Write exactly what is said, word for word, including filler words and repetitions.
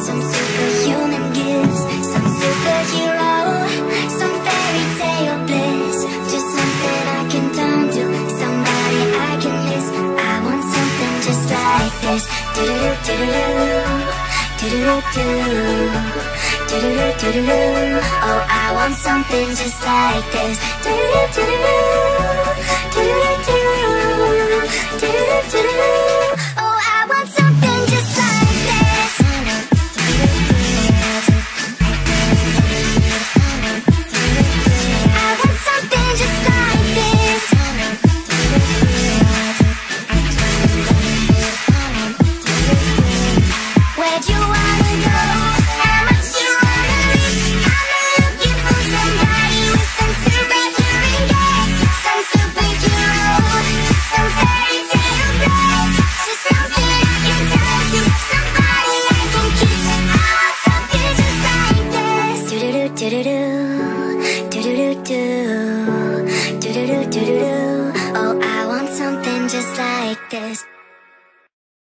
some superhuman gifts, some superhero, some fairy tale bliss. Just something I can turn to, somebody I can miss. I want something just like this. Do-do-do-do-do, do-do-do-do, do-do-do-do-do. Oh, I want something just like this. Do-do-do-do-do, do-do-do-do, do-do-do-do. Oh,